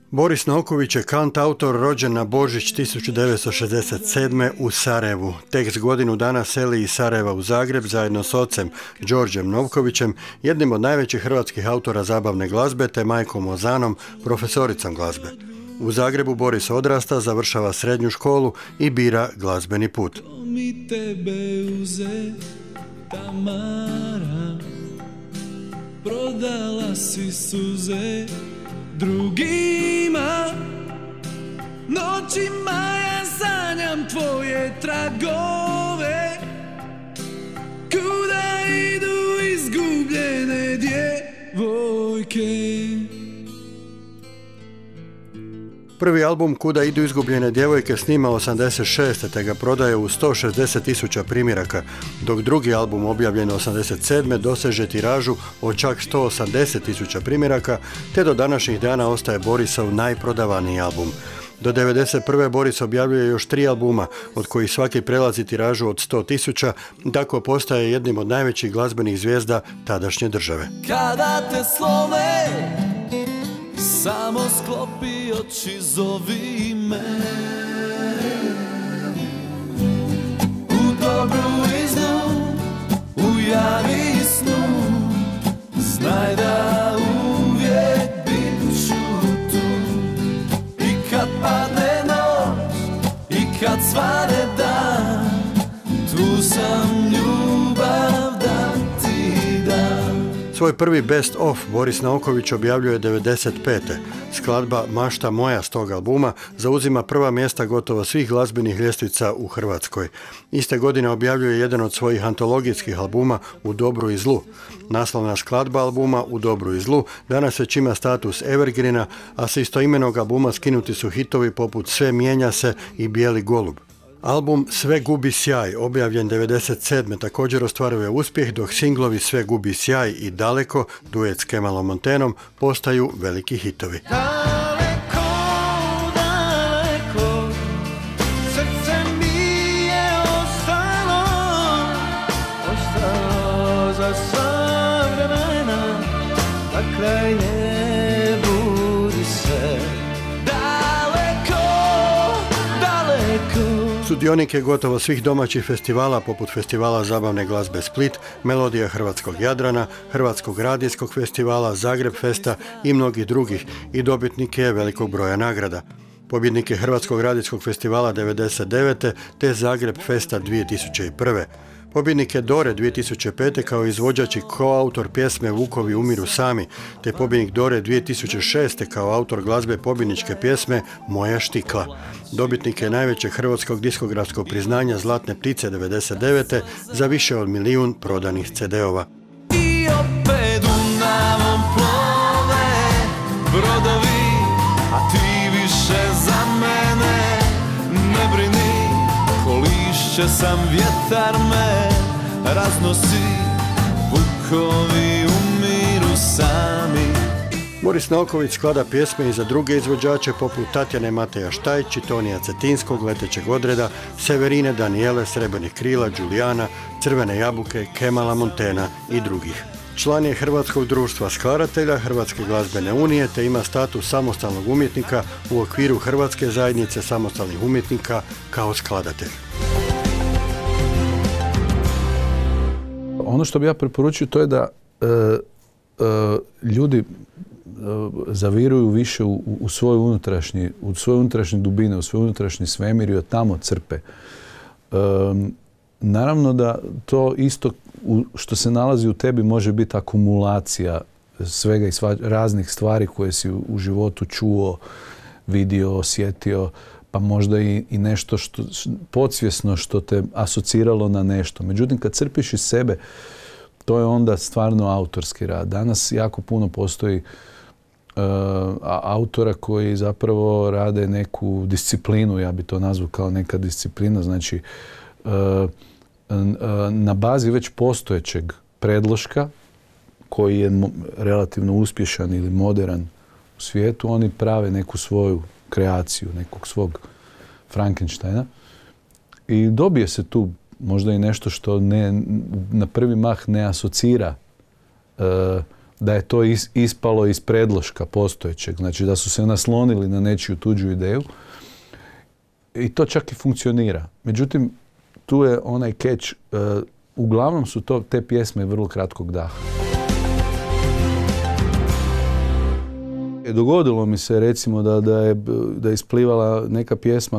Boris Nauković je kantautor rođen na Božić 1967. u Sarajevu. Tek s godinu dana seli iz Sarajeva u Zagreb zajedno s ocem Đorđem Novkovićem, jednim od najvećih hrvatskih autora zabavne glazbe, te majkom Ozanom, profesoricom glazbe. U Zagrebu Boris odrasta, završava srednju školu i bira glazbeni put. Mi tebe uze, Tamara, prodala si suze drugima, noćima ja sanjam tvoje tragove, kuda idu izgubljene djevojke. Prvi album Kuda idu izgubljene djevojke snima 86. te ga prodaje u 160.000 primjeraka, dok drugi album objavljen 87. doseže tiražu od čak 180.000 primjeraka, te do današnjih dana ostaje Borisov najprodavaniji album. Do 1991. Boris objavljuje još 3 albuma, od kojih svaki prelazi tiražu od 100.000, tako postaje jednim od najvećih glazbenih zvijezda tadašnje države. Kada te slove, samo sklopi oči, zovi me. U dobru i zlu, u javi i snu, znaj da uvijek bit ću tu. I kad padne noć, i kad svane dan, tu sam, ljubav da ti dam. Svoj prvi best of Boris Nauković objavljuje 1995. Skladba Mašta moja s tog albuma zauzima prva mjesta gotovo svih glazbenih ljestvica u Hrvatskoj. Iste godine objavljuje jedan od svojih antologijskih albuma U dobru i zlu. Naslovna skladba albuma U dobru i zlu danas već ima status evergreena, a sa istoimenog albuma skinuti su hitovi poput Sve mijenja se i Bijeli golub. Album Sve gubi sjaj, objavljen 1997. također ostvaruje uspjeh, dok singlovi Sve gubi sjaj i Daleko, duet s Kemalom Montenom, postaju veliki hitovi. Daleko, daleko, srce mi je ostalo, ostalo za sva vremena, dakle ne budi se. Daleko, daleko. Sudionik je gotovo svih domaćih festivala poput Festivala zabavne glazbe Split, Melodija hrvatskog Jadrana, Hrvatskog radijskog festivala, Zagreb festa i mnogih drugih, i dobitnik je velikog broja nagrada. Pobjednik je Hrvatskog radijskog festivala 1999. te Zagreb festa 2001. Pobjednik je Dore 2005. kao izvođač i koautor pjesme Vukovi umiru sami, te pobjednik Dore 2006. kao autor glazbe pobjedničke pjesme Moja štikla. Dobitnik je najvećeg hrvatskog diskografskog priznanja Zlatne ptice 1999. za više od 1 milijun prodanih CD-ova. I opet Dunavom plove brodovi, a ti više za mene ne brini, ko lišće sam, vjetar me raznosi, vukovi umiru sami. Boris Nauković sklada pjesme i za druge izvođače poput Tatjane Mateja Štajć, Tonija Cetinskog, Letećeg odreda, Severine Danijele, Srebrnih krila, Đulijana, Crvene jabuke, Kemala Montena i drugih. Član je Hrvatskog društva skladatelja, Hrvatske glazbene unije, te ima status samostalnog umjetnika u okviru Hrvatske zajednice samostalnih umjetnika kao skladatelj. Ono što bi ja preporučio to je da ljudi zaviruju više u svoj unutrašnje dubine, u svoj unutrašnji svemir i od tamo crpe. Naravno da to isto što se nalazi u tebi može biti akumulacija svega i raznih stvari koje si u životu čuo, vidio, osjetio, pa možda i nešto što podsvjesno što te asociralo na nešto. Međutim, kad crpiš iz sebe, to je onda stvarno autorski rad. Danas jako puno postoji autora koji zapravo rade neku disciplinu, ja bi to nazvao kao neka disciplina, znači na bazi već postojećeg predloška koji je relativno uspješan ili modern u svijetu, oni prave neku svoju kreaciju, nekog svog Frankensteina i dobije se tu možda i nešto što na prvi mah ne asocira da je to ispalo iz predloška postojećeg, znači da su se naslonili na nečiju tuđu ideju i to čak i funkcionira. Međutim, tu je onaj catch, uglavnom su te pjesme vrlo kratkog daha. Dogodilo mi se recimo da je isplivala neka pjesma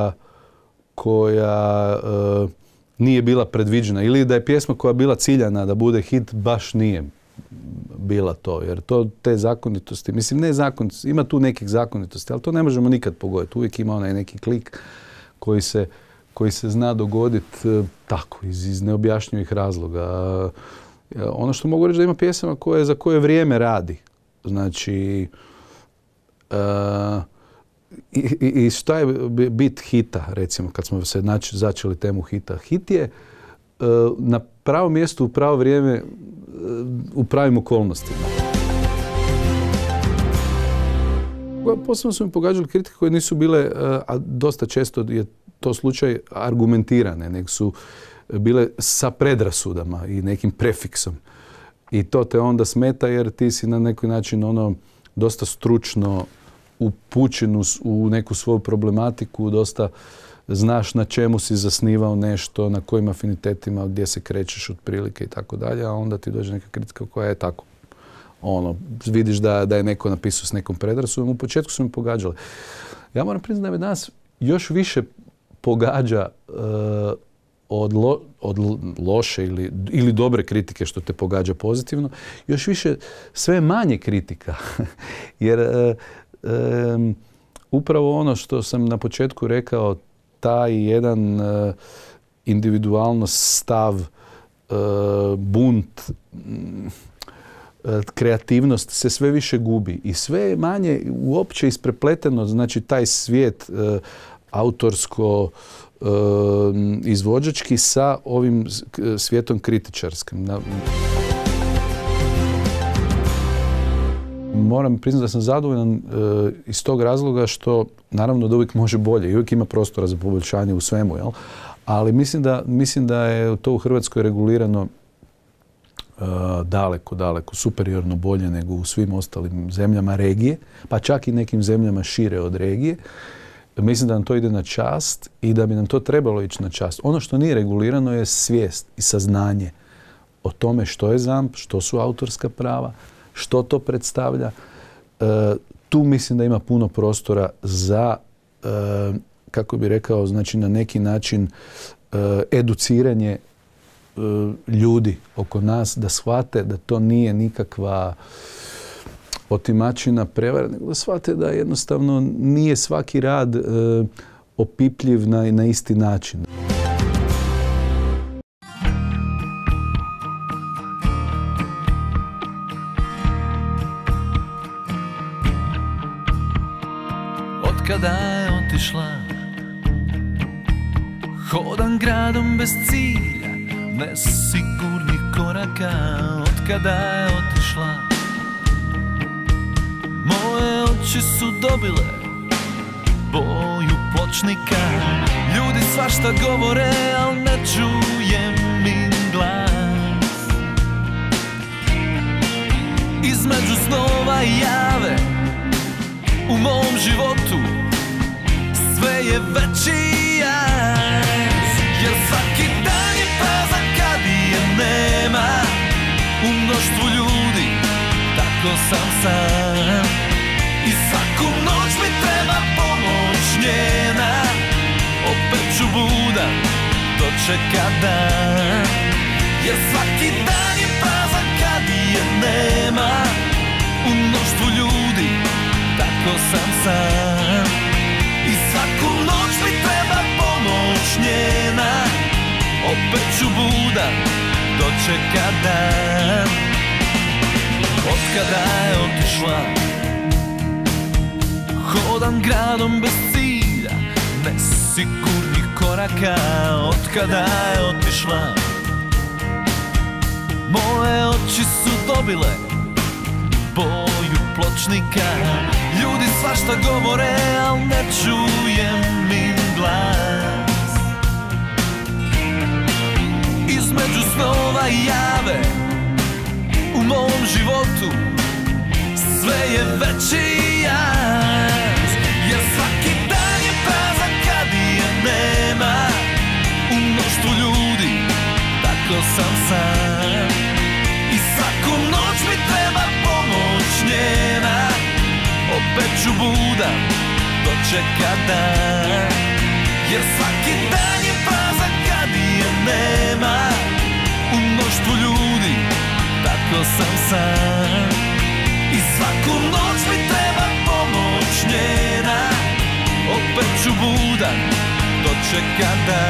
koja nije bila predviđena ili da je pjesma koja je bila ciljana da bude hit baš nije bila to, jer te zakonitosti, mislim ne zakonitosti, ima tu nekih zakonitosti, ali to ne možemo nikad pogoditi. Uvijek ima onaj neki klik koji se zna dogoditi tako, iz neobjašnjivih razloga. Ono što mogu reći da ima pjesama za koje vrijeme radi. Znači, i šta je bit hita, recimo, kad smo se začeli temu hita? Hit je na pravo mjesto, u pravo vrijeme, u pravim okolnostima. Posebno su mi pogađali kritike koje nisu bile, a dosta često je to slučaj, argumentirane, nego su bile sa predrasudama i nekim prefiksom. I to te onda smeta jer ti si na neki način dosta stručno upućen u neku svoju problematiku, dosta znaš na čemu si zasnivao nešto, na kojim afinitetima, gdje se krećeš otprilike i tako dalje, a onda ti dođe neka kritika koja je tako. Vidiš da je neko napisao s nekom predrasudom. U početku su mi pogađali. Ja moram priznati da me danas još više pogađa od loše ili dobre kritike što te pogađa pozitivno, još više sve manje kritika. Jer upravo ono što sam na početku rekao, taj jedan individualnost, stav, bunt, kreativnost se sve više gubi i sve manje uopće isprepleteno, znači taj svijet autorsko izvođački sa ovim svijetom kritičarskim. Moram priznati da sam zadovoljan iz tog razloga što naravno da uvijek može bolje i uvijek ima prostora za poboljšanje u svemu, jel? Ali mislim da je to u Hrvatskoj regulirano daleko superiorno bolje nego u svim ostalim zemljama regije, pa čak i nekim zemljama šire od regije. Mislim da nam to ide na čast i da bi nam to trebalo ići na čast. Ono što nije regulirano je svijest i saznanje o tome što je ZAMP, što su autorska prava, što to predstavlja. Tu mislim da ima puno prostora za, kako bi rekao, znači na neki način educiranje ljudi oko nas da shvate da to nije nikakva otimačina, prevara, nego da shvate da jednostavno nije svaki rad opipljiv na isti način. Otkada je otišla, hodam gradom bez cilja, nesigurnih koraka. Otkada je otišla, moje oči su dobile boju pločnika. Ljudi svašta govore, al ne čujem im glas. Između snova i jave u mom životu sve je veći jaz. Jer svaki dan je prazan kad je nema. U mnoštvu ljudi tako sam. I svaku noć mi treba pomoć njena. Opet ću budan dočekat dan. Jer svaki dan je prazan kad je nema. U mnoštvu ljudi tako sam. I svaku noć mi treba pomoć njena. Opet ću budan dočekat dan. Otkada je otišla, hodam gradom bez cilja, nesigurnih koraka. Otkada je otišla, moje oči su dobile boju pločnika. Ljudi svašta govore, al ne čujem im glas. Između snova i jave u mom životu sve je veći jaz. Jer svaki dan je prazan kad je nema. U mnoštvu ljudi tako sam sam. I svaku noć mi treba pomoć njena. Opet ću budan dočeka dan. Jer svaki dan je prazan kad je nema. U mnoštvu ljudi tako sam sam. I svaku noć mi treba pomoć njena. Opet ću budan dočeka dan.